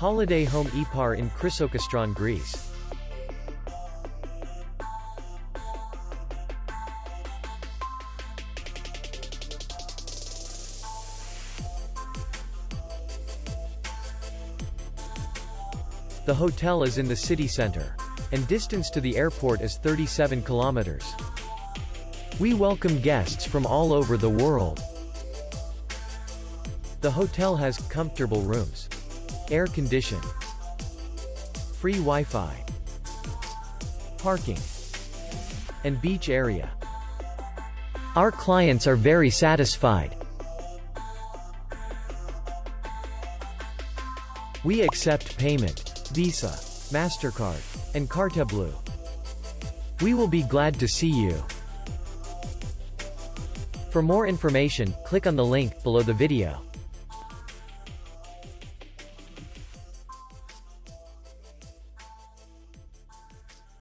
Holiday home Epar in Khrisokastron, Greece. The hotel is in the city center, and distance to the airport is 37 kilometers. We welcome guests from all over the world. The hotel has comfortable rooms, air conditioning, free Wi-Fi, parking, and beach area. Our clients are very satisfied. We accept payment, Visa, MasterCard, and Carte Bleu. We will be glad to see you. For more information, click on the link below the video.